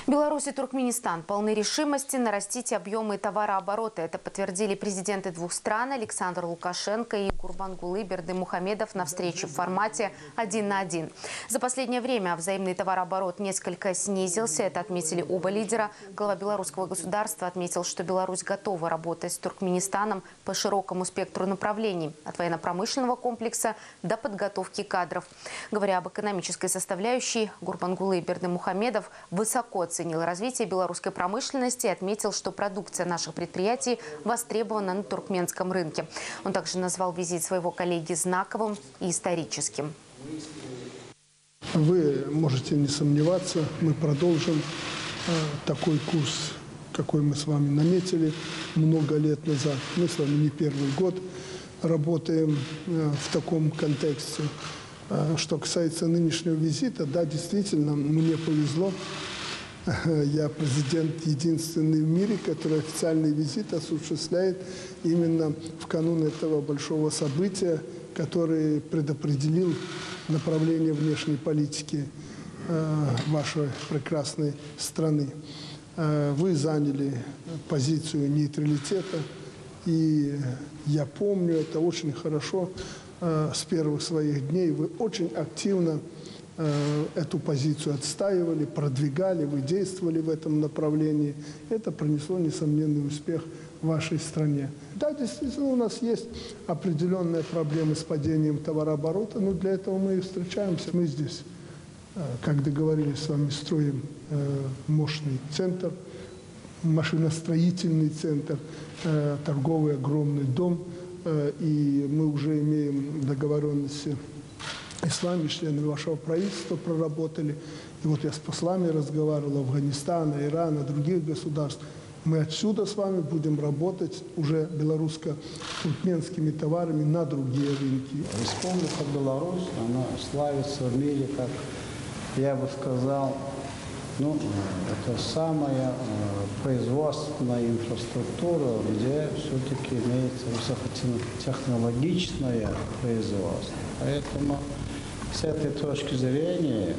Беларусь и Туркменистан полны решимости нарастить объемы товарооборота. Это подтвердили президенты двух стран Александр Лукашенко и Гурбангулы Бердымухамедов на встрече в формате 1 на 1. За последнее время взаимный товарооборот несколько снизился. Это отметили оба лидера. Глава белорусского государства отметил, что Беларусь готова работать с Туркменистаном по широкому спектру направлений, от военно-промышленного комплекса до подготовки кадров. Говоря об экономической составляющей, Гурбангулы Бердымухамедов высоко оценил развитие белорусской промышленности и отметил, что продукция наших предприятий востребована на туркменском рынке. Он также назвал визит своего коллеги знаковым и историческим. Вы можете не сомневаться, мы продолжим такой курс, какой мы с вами наметили много лет назад. Мы с вами не первый год работаем в таком контексте. Что касается нынешнего визита, да, действительно, мне повезло. Я президент единственный в мире, который официальный визит осуществляет именно в канун этого большого события, который предопределил направление внешней политики вашей прекрасной страны. Вы заняли позицию нейтралитета, и я помню это очень хорошо. С первых своих дней вы очень активно эту позицию отстаивали, продвигали, вы действовали в этом направлении. Это принесло несомненный успех вашей стране. Да, действительно, у нас есть определенные проблемы с падением товарооборота, но для этого мы и встречаемся. Мы здесь, как договорились с вами, строим мощный центр, машиностроительный центр, торговый огромный дом, и мы уже имеем договоренности и с вами, члены вашего правительства, проработали. И вот я с послами разговаривал, Афганистана, Ирана, других государств. Мы отсюда с вами будем работать уже белорусско-туркменскими товарами на другие рынки. Республика Беларусь, она славится в мире, как я бы сказал, это самая производственная инфраструктура, где все-таки имеется высокотехнологичное производство. Поэтому с этой точки зрения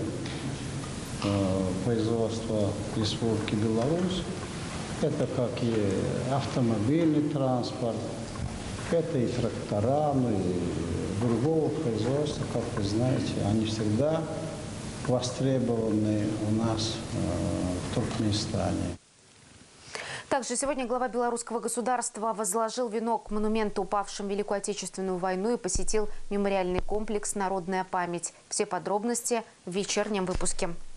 производство Республики Беларусь, это как и автомобильный транспорт, это и трактора, и другого производства, как вы знаете, они всегда востребованы у нас в Туркменистане. Также сегодня глава белорусского государства возложил венок к монументу упавшим в Великую Отечественную войну и посетил мемориальный комплекс «Народная память». Все подробности в вечернем выпуске.